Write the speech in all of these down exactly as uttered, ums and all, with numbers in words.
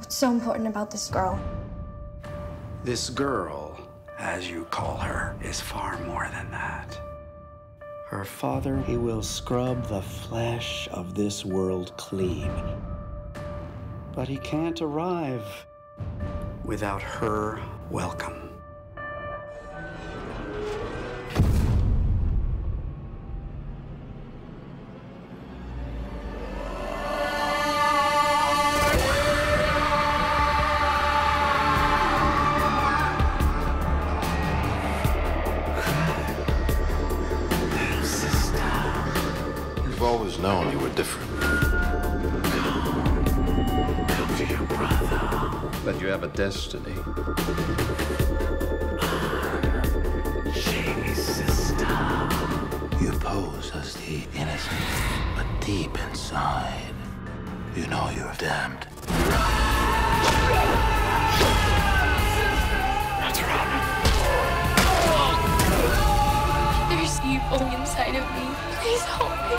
What's so important about this girl? This girl, as you call her, is far more than that. Her father, he will scrub the flesh of this world clean. But he can't arrive without her welcome. I've always known you were different. For your brother. But you have a destiny. Shady sister. You pose as the innocent, but deep inside, you know you're damned. That's right. There's evil inside of me. Please help me.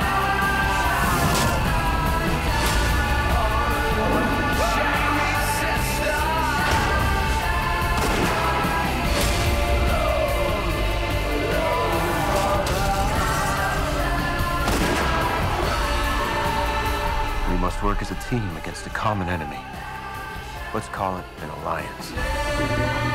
We must work as a team against a common enemy. Let's call it an alliance.